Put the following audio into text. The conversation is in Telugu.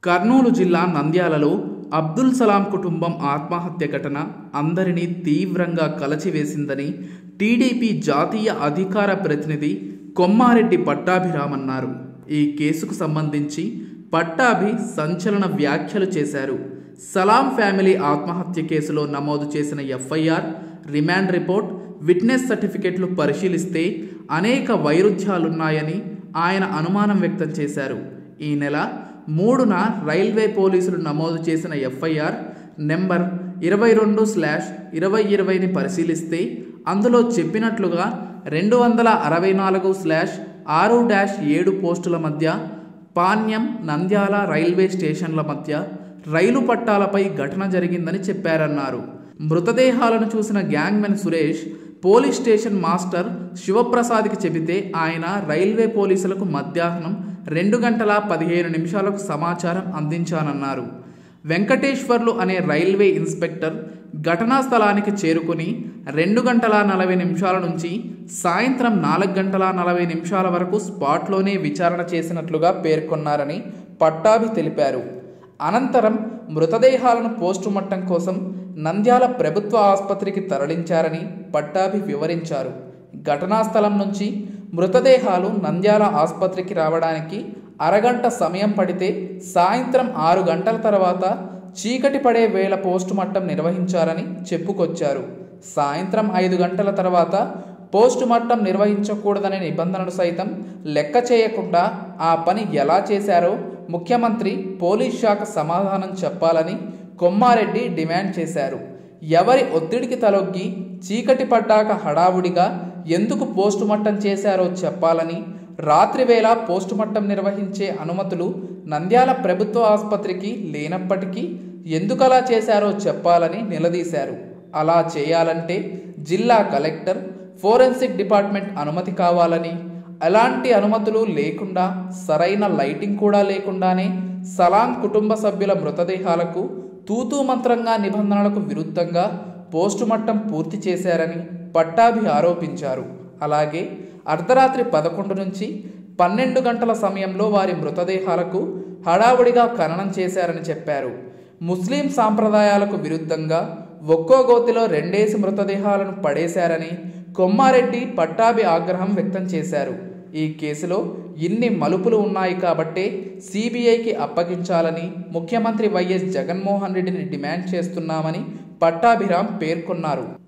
కర్నూలు జిల్లా నంద్యాలలో అబ్దుల్ సలాం కుటుంబం ఆత్మహత్య ఘటన అందరినీ తీవ్రంగా కలచివేసిందని టీడీపీ జాతీయ అధికార ప్రతినిధి కొమ్మారెడ్డి పట్టాభిరామ్ అన్నారు. ఈ కేసుకు సంబంధించి పట్టాభి సంచలన వ్యాఖ్యలు చేశారు. సలాం ఫ్యామిలీ ఆత్మహత్య కేసులో నమోదు చేసిన ఎఫ్ఐఆర్, రిమాండ్ రిపోర్ట్, విట్నెస్ సర్టిఫికెట్లు పరిశీలిస్తే అనేక వైరుధ్యాలున్నాయని ఆయన అనుమానం వ్యక్తం చేశారు. ఈ నెల 3న రైల్వే పోలీసులు నమోదు చేసిన ఎఫ్ఐఆర్ నెంబర్ 22/2020ని పరిశీలిస్తే అందులో చెప్పినట్లుగా 264/6-7 పోస్టుల మధ్య పాణ్యం నంద్యాల రైల్వే స్టేషన్ల మధ్య రైలు పట్టాలపై ఘటన జరిగిందని చెప్పారన్నారు. మృతదేహాలను చూసిన gangmen Suresh police station master శివప్రసాద్కి చెబితే ఆయన రైల్వే పోలీసులకు మధ్యాహ్నం 2:15 సమాచారం అందించానన్నారు. వెంకటేశ్వర్లు అనే రైల్వే ఇన్స్పెక్టర్ ఘటనా స్థలానికి చేరుకుని 2:40 నుంచి సాయంత్రం 4:40 వరకు స్పాట్లోనే విచారణ చేసినట్లుగా పేర్కొన్నారని పట్టాభి తెలిపారు. అనంతరం మృతదేహాలను పోస్టుమార్టం కోసం నంద్యాల ప్రభుత్వ ఆసుపత్రికి తరలించారని పట్టాభి వివరించారు. ఘటనా స్థలం నుంచి మృతదేహాలు నంద్యాల ఆసుపత్రికి రావడానికి అరగంట సమయం పడితే సాయంత్రం 6 గంటల తర్వాత చీకటి పడే వేళ పోస్టుమార్టం నిర్వహించారని చెప్పుకొచ్చారు. సాయంత్రం 5 గంటల తర్వాత పోస్టుమార్టం నిర్వహించకూడదనే నిబంధనలు సైతం లెక్క చేయకుండా ఆ పని ఎలా చేశారో ముఖ్యమంత్రి పోలీస్ శాఖ సమాధానం చెప్పాలని కొమ్మారెడ్డి డిమాండ్ చేశారు. ఎవరి ఒత్తిడికి తలొగ్గి చీకటి పడ్డాక హడావుడిగా ఎందుకు పోస్టుమార్టం చేశారో చెప్పాలని, రాత్రివేళ పోస్టుమార్టం నిర్వహించే అనుమతులు నంద్యాల ప్రభుత్వ ఆసుపత్రికి లేనప్పటికీ ఎందుకలా చేశారో చెప్పాలని నిలదీశారు. అలా చేయాలంటే జిల్లా కలెక్టర్, ఫోరెన్సిక్ డిపార్ట్మెంట్ అనుమతి కావాలని, ఎలాంటి అనుమతులు లేకుండా సరైన లైటింగ్ కూడా లేకుండానే సలాం కుటుంబ సభ్యుల మృతదేహాలకు తూతూ మంత్రంగా నిబంధనలకు విరుద్ధంగా పోస్టుమార్టం పూర్తి చేశారని పట్టాభి ఆరోపించారు. అలాగే అర్ధరాత్రి 11 నుంచి 12 గంటల సమయంలో వారి మృతదేహాలకు హడావుడిగా ఖననం చేశారని చెప్పారు. ముస్లిం సాంప్రదాయాలకు విరుద్ధంగా ఒక్కో గోతిలో 2 మృతదేహాలను పడేశారని కొమ్మారెడ్డి పట్టాభి ఆగ్రహం వ్యక్తం చేశారు. ఈ కేసులో ఇన్ని మలుపులు ఉన్నాయి కాబట్టే సిబిఐకి అప్పగించాలని ముఖ్యమంత్రి వైఎస్ జగన్మోహన్ రెడ్డిని డిమాండ్ చేస్తున్నామని పట్టాభిరామ్ పేర్కొన్నారు.